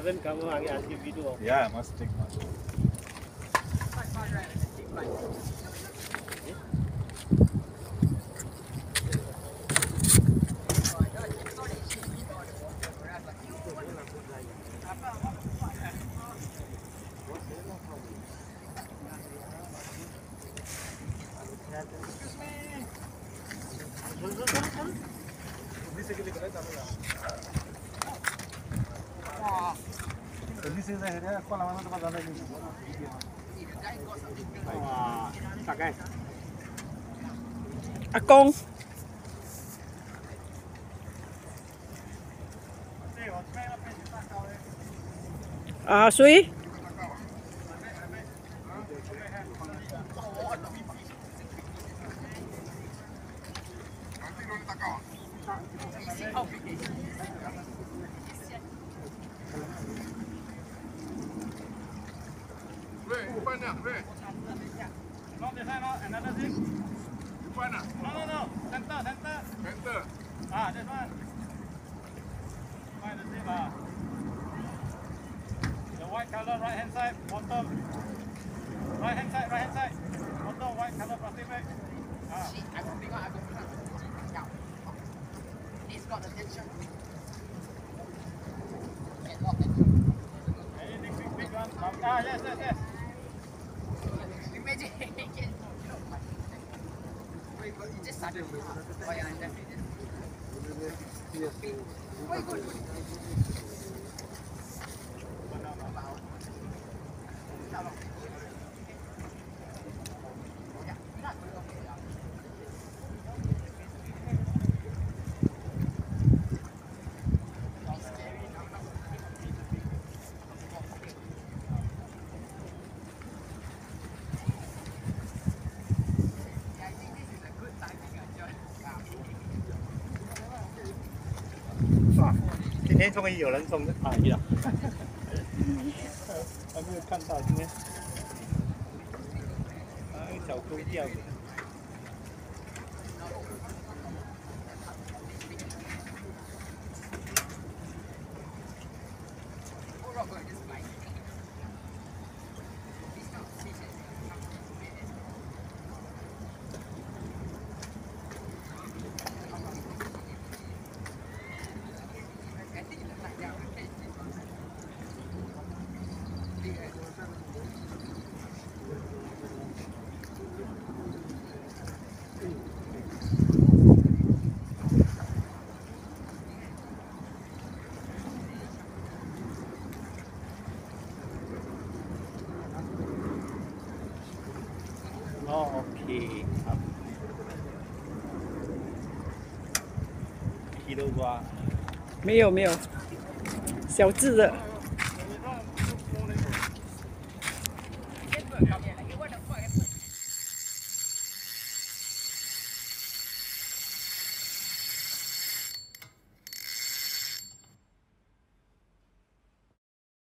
haven't come on the video. Yeah, must take much. This is the area. Akong. Suy. Not this one, another thing. No. Center. Ah, this one. Find the same. The white color, right hand side, bottom. Right hand side. Bottom, white color plastic bag. He's got attention. Anything big one? Yes. Imagine you just started with 今天终于有人送阿姨了，还没有看到今天，小龟钓的。OK， 好。kilo 多？ 没有，小只的。